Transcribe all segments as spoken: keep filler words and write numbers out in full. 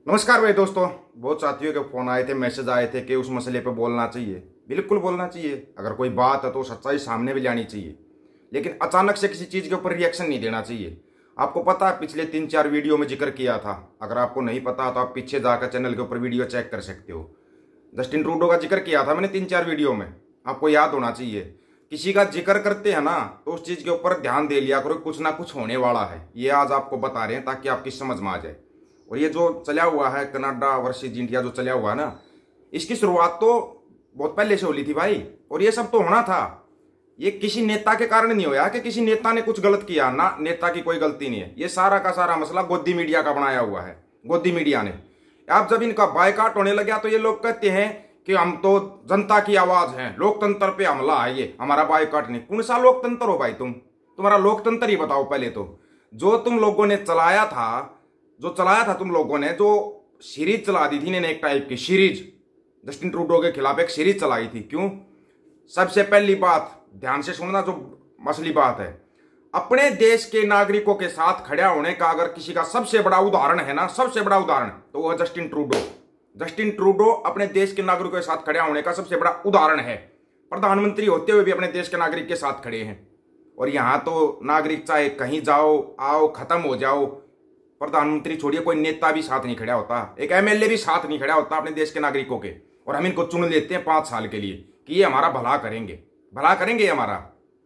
नमस्कार भाई दोस्तों। बहुत साथियों के फोन आए थे, मैसेज आए थे कि उस मसले पे बोलना चाहिए। बिल्कुल बोलना चाहिए। अगर कोई बात है तो सच्चाई सामने भी लानी चाहिए, लेकिन अचानक से किसी चीज़ के ऊपर रिएक्शन नहीं देना चाहिए। आपको पता है, पिछले तीन चार वीडियो में जिक्र किया था। अगर आपको नहीं पता तो आप पीछे जाकर चैनल के ऊपर वीडियो चेक कर सकते हो। जस्टिन ट्रूडो का जिक्र किया था मैंने तीन चार वीडियो में, आपको याद होना चाहिए। किसी का जिक्र करते हैं ना तो उस चीज़ के ऊपर ध्यान दे लिया करो, कुछ ना कुछ होने वाला है। ये आज आपको बता रहे हैं ताकि आपकी समझ में आ जाए। और ये जो चला हुआ है कनाडा वर्सेस इंडिया, जो चला हुआ है ना, इसकी शुरुआत तो बहुत पहले से हो ली थी भाई। और ये सब तो होना था। ये किसी नेता के कारण नहीं होया कि किसी नेता ने कुछ गलत किया ना, नेता की कोई गलती नहीं है। ये सारा का सारा मसला गोदी मीडिया का बनाया हुआ है, गोदी मीडिया ने। अब जब इनका बायकॉट होने लगा तो ये लोग कहते हैं कि हम तो जनता की आवाज हैं, लोकतंत्र पे हमला है, ये हमारा बायकॉट नहीं। कौन सा लोकतंत्र हो भाई तुम? तुम्हारा लोकतंत्र ही बताओ पहले तो। जो तुम लोगों ने चलाया था जो चलाया था तुम लोगों ने जो सीरीज चला दी थी इन्हें, एक टाइप की सीरीज जस्टिन ट्रूडो के खिलाफ एक सीरीज चलाई थी। क्यों? सबसे पहली बात ध्यान से सुनना, जो मसली बात है, अपने देश के नागरिकों के साथ खड़ा होने का अगर किसी का सबसे बड़ा उदाहरण है ना, सबसे बड़ा उदाहरण, तो वह जस्टिन ट्रूडो। जस्टिन ट्रूडो अपने देश के नागरिकों के साथ खड़ा होने का सबसे बड़ा उदाहरण है। प्रधानमंत्री होते हुए भी अपने देश के नागरिक के साथ खड़े हैं। और यहां तो नागरिक चाहे कहीं जाओ आओ खत्म हो जाओ, प्रधानमंत्री छोड़िए, कोई नेता भी साथ नहीं खड़ा होता, एक एमएलए भी साथ नहीं खड़ा होता अपने देश के नागरिकों के। और हम इनको चुन लेते हैं पांच साल के लिए कि ये हमारा भला करेंगे, भला करेंगे हमारा।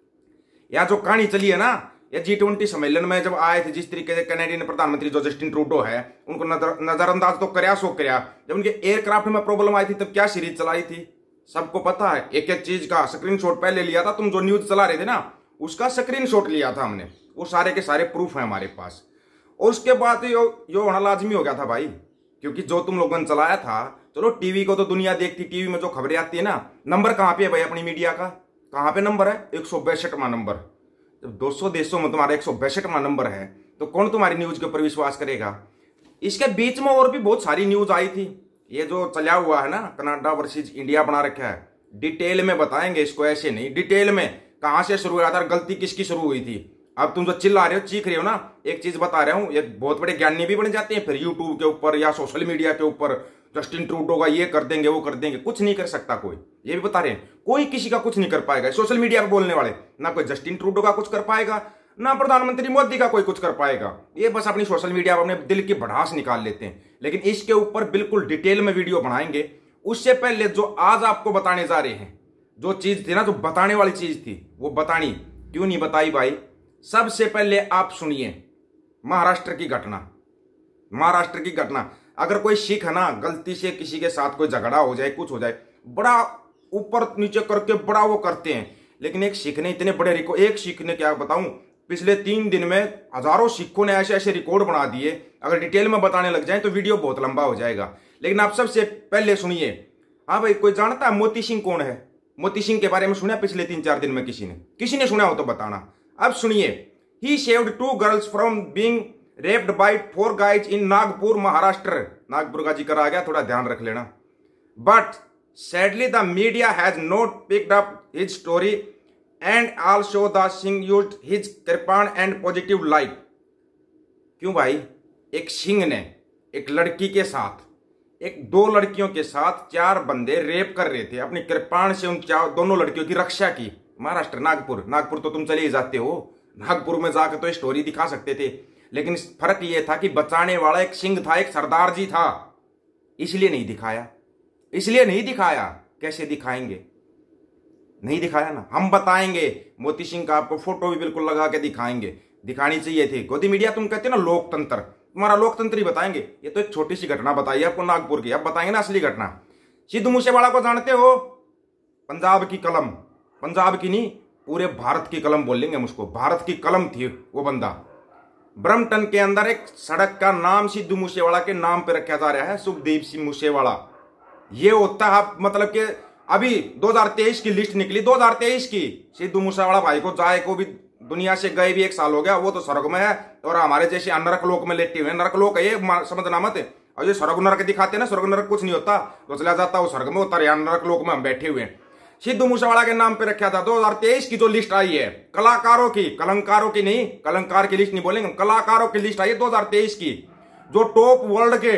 या जो कहानी चली है ना, ये जी ट्वेंटी सम्मेलन में जब आए थे, जिस तरीके से कनाडियन प्रधानमंत्री जो जस्टिन ट्रूडो है, उनको नजर नजरअंदाज तो करया सो करया। जब उनके एयरक्राफ्ट में प्रॉब्लम आई थी तब क्या सीरीज चलाई थी, सबको पता है। एक एक चीज का स्क्रीनशॉट पहले लिया था, तुम जो न्यूज चला रहे थे ना उसका स्क्रीनशॉट लिया था हमने, वो सारे के सारे प्रूफ है हमारे पास। और उसके बाद यो यो होना लाजमी हो गया था भाई, क्योंकि जो तुम लोगों ने चलाया था, चलो टीवी को तो दुनिया देखती, टीवी में जो खबरें आती है ना, नंबर कहां पे है भाई अपनी मीडिया का? कहां पे नंबर है? एक सौ बैसठवां नंबर। जब दो सौ देशों में तुम्हारा एक सौ बैसठवां नंबर है तो कौन तुम्हारी न्यूज के ऊपर विश्वास करेगा? इसके बीच में और भी बहुत सारी न्यूज आई थी। ये जो चला हुआ है ना कनाडा वर्सेज इंडिया बना रखा है, डिटेल में बताएंगे इसको, ऐसे नहीं, डिटेल में कहां से शुरू हुआ था, गलती किसकी शुरू हुई थी। अब तुम जो चिल्ला रहे हो, चीख रहे हो ना, एक चीज बता रहा हूं, ये बहुत बड़े ज्ञानी भी बन जाते हैं फिर यूट्यूब के ऊपर या सोशल मीडिया के ऊपर। जस्टिन ट्रूडो का ये कर देंगे वो कर देंगे, कुछ नहीं कर सकता कोई। ये भी बता रहे हैं, कोई किसी का कुछ नहीं कर पाएगा। सोशल मीडिया पर बोलने वाले ना कोई जस्टिन ट्रूडो का कुछ कर पाएगा, ना प्रधानमंत्री मोदी का कोई कुछ कर पाएगा। ये बस अपनी सोशल मीडिया पर अपने दिल की भड़ास निकाल लेते हैं। लेकिन इसके ऊपर बिल्कुल डिटेल में वीडियो बनाएंगे। उससे पहले जो आज आपको बताने जा रहे हैं, जो चीज थी ना, जो बताने वाली चीज थी, वो बतानी क्यों नहीं बताई भाई? सबसे पहले आप सुनिए महाराष्ट्र की घटना। महाराष्ट्र की घटना, अगर कोई सिख है ना, गलती से किसी के साथ कोई झगड़ा हो जाए, कुछ हो जाए, बड़ा ऊपर नीचे करके बड़ा वो करते हैं। लेकिन एक सिख ने इतने बड़े रिकॉर्ड, एक सिख ने क्या बताऊं, पिछले तीन दिन में हजारों सिखों ने ऐसे ऐसे रिकॉर्ड बना दिए। अगर डिटेल में बताने लग जाए तो वीडियो बहुत लंबा हो जाएगा। लेकिन आप सबसे पहले सुनिए। हाँ भाई, कोई जानता है मोती सिंह कौन है? मोती सिंह के बारे में सुना पिछले तीन चार दिन में? किसी ने किसी ने सुना हो तो बताना। अब सुनिए, he saved two girls from being raped by four guys in Nagpur Maharashtra. Nagpur का जिक्र आ गया, थोड़ा ध्यान रख लेना। But sadly the media has not picked up his story and also the Singh used his kirpan and positive light. क्यों भाई? एक सिंह ने एक लड़की के साथ, एक दो लड़कियों के साथ चार बंदे रेप कर रहे थे, अपनी कृपाण से उन चार दोनों लड़कियों की रक्षा की। महाराष्ट्र, नागपुर नागपुर तो तुम चले ही जाते हो, नागपुर में जाकर तो स्टोरी दिखा सकते थे। लेकिन फर्क ये था कि बचाने वाला एक सिंह था, एक सरदार जी था, इसलिए नहीं दिखाया। इसलिए नहीं दिखाया। कैसे दिखाएंगे? नहीं दिखाया ना, हम बताएंगे। मोती सिंह का आपको फोटो भी बिल्कुल लगा के दिखाएंगे, दिखानी चाहिए थी। गोदी मीडिया तुम कहते हो ना लोकतंत्र, तुम्हारा लोकतंत्र ही बताएंगे। ये तो एक छोटी सी घटना बताई आपको नागपुर की, अब बताएंगे ना असली घटना। सिद्धू मूसेवाला को जानते हो? पंजाब की कलम, पंजाब की नहीं पूरे भारत की कलम बोलेंगे हम उसको, भारत की कलम थी वो बंदा। ब्रम्पटन के अंदर एक सड़क का नाम सिद्धू मूसेवाला के नाम पे रखा जा रहा है, सुखदेव सिंह मूसेवाला। ये होता है मतलब कि अभी दो हज़ार तेईस की लिस्ट निकली, दो हज़ार तेईस की, सिद्धू मूसेवाला भाई को जाए को भी दुनिया से गए भी एक साल हो गया, वो तो स्वर्ग में है और हमारे जैसे नरक लोक में लेटे हुए। नरक लोक है ये, समझना मत। और ये स्वर्ग नरक दिखाते हैं ना, स्वर्ग नरक कुछ नहीं होता, तो चला जाता वो स्वर्ग में होता। यहाँ नरक लोक में हम बैठे हुए हैं। सिद्धू मूसेवाला के नाम पे रखा था। दो हज़ार तेईस की जो लिस्ट आई है कलाकारों की, कलंकारों की नहीं, कलंकार की लिस्ट नहीं बोलेंगे, कलाकारों की लिस्ट आई है दो हज़ार तेईस की, जो टॉप वर्ल्ड के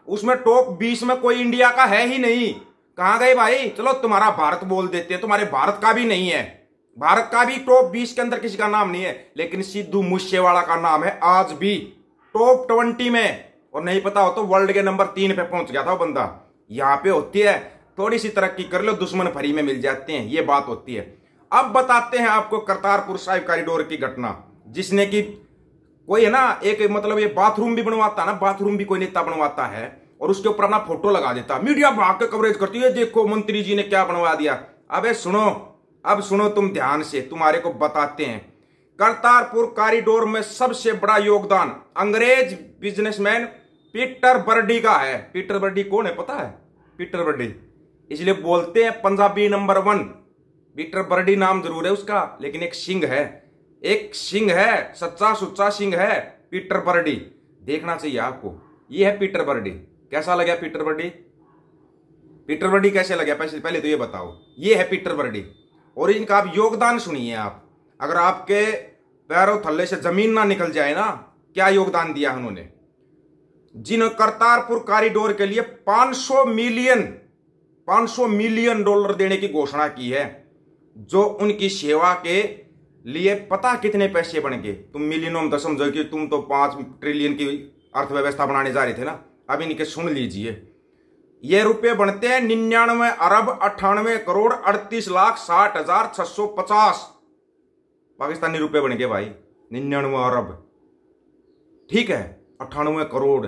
उसमें टॉप बीस में कोई इंडिया का है ही नहीं। कहां गए भाई? चलो तुम्हारा भारत बोल देते हैं, तुम्हारे भारत का भी नहीं है, भारत का भी टॉप बीस के अंदर किसी का नाम नहीं है, लेकिन सिद्धू मूसेवाला का नाम है आज भी टॉप ट्वेंटी में। और नहीं पता हो तो वर्ल्ड के नंबर तीन पे पहुंच गया था वो बंदा। यहां पे होती है थोड़ी सी तरक्की कर लो, दुश्मन फ्री में मिल जाते हैं, ये बात होती है। अब बताते हैं आपको करतारपुर साहिब कॉरिडोर की घटना, जिसने की कोई है ना, एक मतलब ये बाथरूम भी बनवाता है ना, बाथरूम भी कोई नेता बनवाता है और उसके ऊपर अपना फोटो लगा देता, मीडिया भाग के कवरेज करती है, देखो मंत्री जी ने क्या बनवा दिया। अबे सुनो, अब सुनो तुम ध्यान से, तुम्हारे को बताते हैं। करतारपुर कॉरिडोर में सबसे बड़ा योगदान अंग्रेज बिजनेसमैन पीटर बर्डी का है। पीटर बर्डी कौन है पता है? पीटर बर्डी इसलिए बोलते हैं Punjabi number one. Peter Birdie नाम जरूर है उसका, लेकिन एक सिंह है, एक सिंह है, सच्चा सुच्चा सिंह है पीटर बर्डी। देखना चाहिए आपको। ये है पीटर बर्डी। कैसा लगा पीटर बर्डी? पीटर बर्डी कैसे लगा पहले तो ये बताओ। ये है पीटर बर्डी और इनका आप योगदान सुनिए आप। अगर आपके पैरों थल्ले से जमीन ना निकल जाए ना, क्या योगदान दिया उन्होंने। जिन करतारपुर कॉरिडोर के लिए पांच सौ मिलियन पांच सौ मिलियन डॉलर देने की घोषणा की है, जो उनकी सेवा के लिए पता कितने पैसे बन गए। तुम मिलियनों में तो समझो कि तुम तो पांच ट्रिलियन की अर्थव्यवस्था बनाने जा रहे थे ना। अब इनके सुन लीजिए, ये रुपए बनते हैं निन्यानवे अरब अट्ठानवे करोड़ अड़तीस लाख साठ हजार छह सौ पचास पाकिस्तानी रुपए बन गए भाई। निन्यानवे अरब, ठीक है, अट्ठानवे करोड़।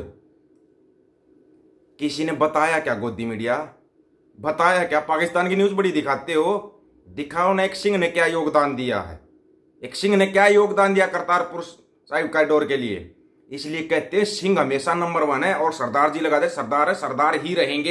किसी ने बताया क्या? गोदी मीडिया बताया क्या? पाकिस्तान की न्यूज बड़ी दिखाते हो, दिखाओ ना। एक सिंह ने क्या योगदान दिया है, एक सिंह ने क्या योगदान दिया करतारपुर साहिब कॉरिडोर के लिए। इसलिए कहते हैं सिंह हमेशा नंबर वन है और सरदार जी लगा दे, सरदार है, सरदार ही रहेंगे।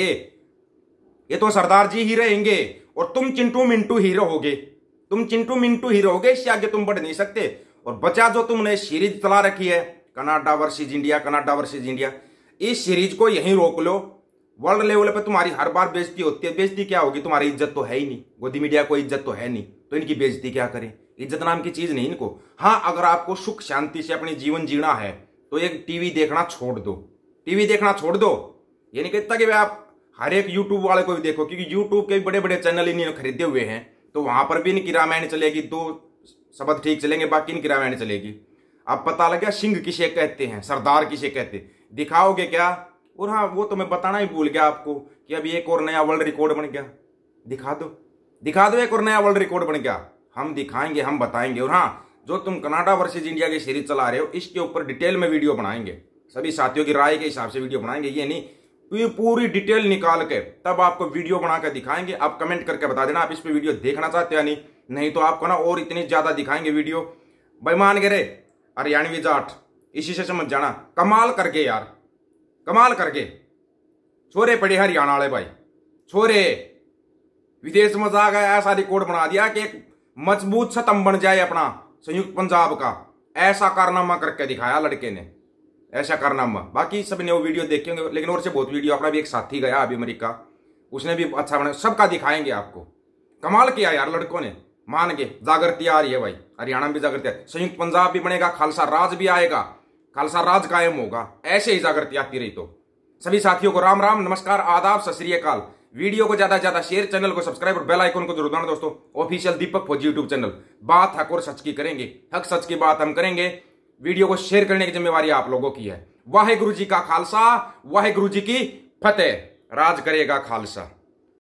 ये तो सरदार जी ही रहेंगे और तुम चिंटू मिंटू ही रहोगे। तुम चिंटू मिंटू ही रहोगे, इससे आगे तुम बढ़ नहीं सकते। और बचा जो तुमने सीरीज चला रखी है Canada versus India, Canada versus India, इस सीरीज को यहीं रोक लो। वर्ल्ड लेवल पे तुम्हारी हर बार बेइज्जती होती है। बेइज्जती क्या होगी? तुम्हारी इज्जत तो है ही नहीं, गोदी मीडिया को इज्जत तो है नहीं, तो इनकी बेइज्जती क्या करें? इज्जत नाम की चीज नहीं इनको। हाँ, अगर आपको सुख शांति से अपनी जीवन जीना है तो एक टीवी देखना छोड़ दो, टीवी देखना छोड़ दो। ये नहीं कहता कि आप हर एक यूट्यूब वाले को भी देखो, क्योंकि यूट्यूब के बड़े बड़े चैनल इन्होंने खरीदे हुए हैं, तो वहां पर भी इनकी रामायण चलेगी, दो शब्द ठीक चलेंगे, बाकी इनकी रामायण चलेगी। अब पता लग गया सिंह किसे कहते हैं, सरदार किसे कहते हैं। दिखाओगे क्या? और हाँ, वो तो मैं बताना ही भूल गया आपको कि अभी एक और नया वर्ल्ड रिकॉर्ड बन गया। दिखा दो, दिखा दो, एक और नया वर्ल्ड रिकॉर्ड बन गया। हम दिखाएंगे, हम बताएंगे। और हाँ, जो तुम कनाडा वर्सेज इंडिया की सीरीज चला रहे हो, इसके ऊपर डिटेल में वीडियो बनाएंगे, सभी साथियों की राय के हिसाब से वीडियो बनाएंगे। ये नहीं, पूरी डिटेल निकाल के तब आपको वीडियो बना कर दिखाएंगे। आप कमेंट करके बता देना आप इस पे वीडियो देखना चाहते हो या नहीं। नहीं तो आपको ना और इतनी ज्यादा दिखाएंगे वीडियो। बेईमान गिरे हरियाणवी जाट, इसी से समझ जाना। कमाल करके यार, कमाल करके छोरे पड़े हरियाणा वाले भाई, छोरे विदेश में जा गए, ऐसा रिकॉर्ड बना दिया कि एक मजबूत स्तंभ बन जाए अपना संयुक्त पंजाब का। ऐसा कारनामा करके दिखाया लड़के ने, ऐसा कारनामा। बाकी सब ने वो वीडियो देखे होंगे, लेकिन और से बहुत वीडियो। अपना भी एक साथी गया अभी अमेरिका, उसने भी अच्छा बना, सबका दिखाएंगे आपको। कमाल किया यार लड़कों ने, मान के। जागृति आ रही है भाई, हरियाणा में भी जागृति है, संयुक्त पंजाब भी बनेगा, खालसा राज भी आएगा, खालसा राज कायम होगा। ऐसे ही जागृति आती रही तो। सभी साथियों को राम राम, नमस्कार, आदाब, सत श्री अकाल। वीडियो को ज्यादा से ज्यादा शेयर, चैनल को सब्सक्राइब और बेल आइकन को जरूर दबाना दोस्तों। ऑफिशियल दीपक फौजी यूट्यूब चैनल। बात हक और सच की करेंगे, हक सच की बात हम करेंगे। वीडियो को शेयर करने की जिम्मेवारी आप लोगों की है। वाहेगुरु जी का खालसा, वाहेगुरु जी की फतेह। राज करेगा खालसा।